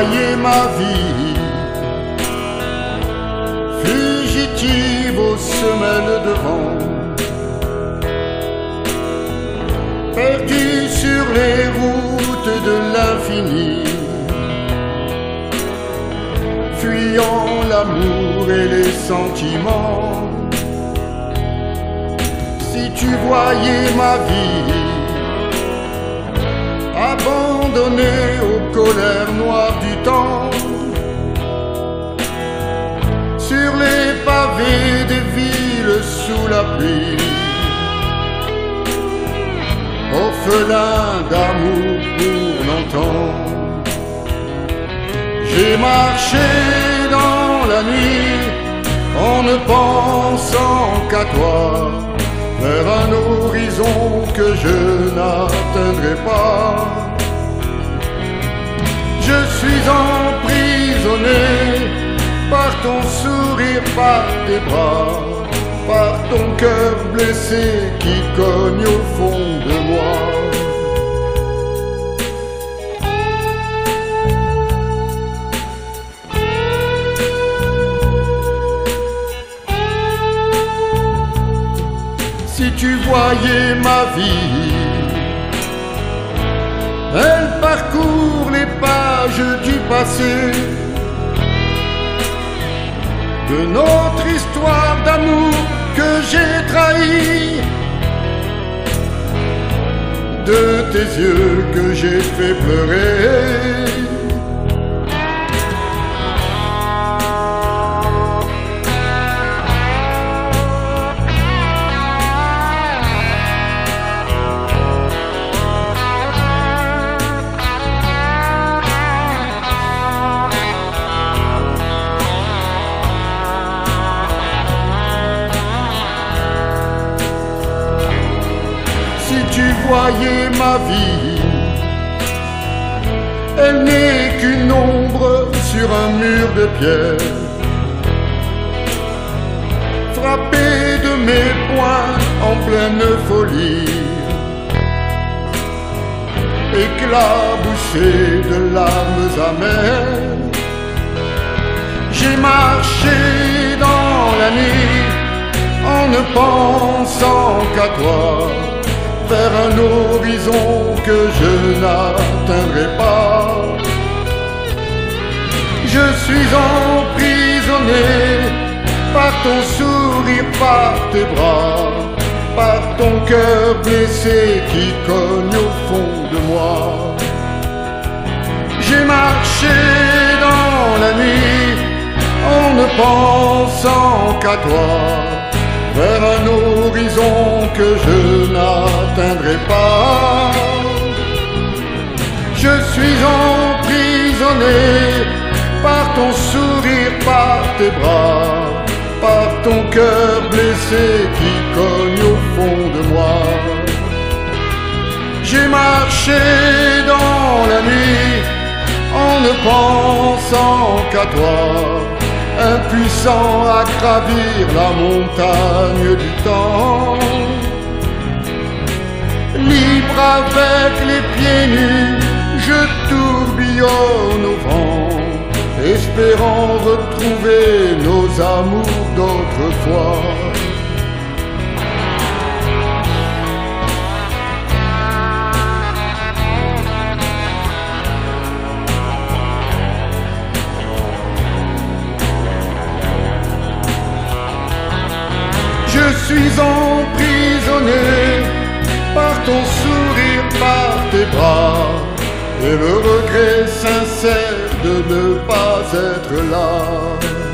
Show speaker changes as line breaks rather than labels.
voyez ma vie, fugitive aux semelles de vent, perdue sur les routes de l'infini, fuyant l'amour et les sentiments. Si tu voyais ma vie, abandonnée aux colères noires du temps, sur les pavés des villes sous la pluie, orphelin d'amour pour longtemps. J'ai marché dans la nuit en ne pensant qu'à toi, vers un horizon que je n'atteindrai pas. Je suis emprisonné par ton sourire, par tes bras, par ton cœur blessé qui cogne au fond de moi. Si tu voyais ma vie, elle parcourt les pages du passé, de notre histoire d'amour que j'ai trahi, de tes yeux que j'ai fait pleurer. Si tu voyais ma vie, elle n'est qu'une ombre sur un mur de pierre, frappée de mes poings en pleine folie, éclaboussée de larmes amères. J'ai marché dans la nuit en ne pensant qu'à toi, vers un horizon que je n'atteindrai pas. Je suis emprisonné par ton sourire, par tes bras, par ton cœur blessé qui cogne au fond de moi. J'ai marché dans la nuit en ne pensant qu'à toi, vers un horizon que je n'atteindrai pas. Je suis emprisonné par ton sourire, par tes bras, par ton cœur blessé qui cogne au fond de moi. J'ai marché dans la nuit en ne pensant qu'à toi, impuissant à gravir la montagne du temps. Libre avec les pieds nus, je tourbillonne au vent, espérant retrouver nos amours d'autrefois. Je suis emprisonné par ton sourire, par tes bras, et le regret sincère de ne pas être là.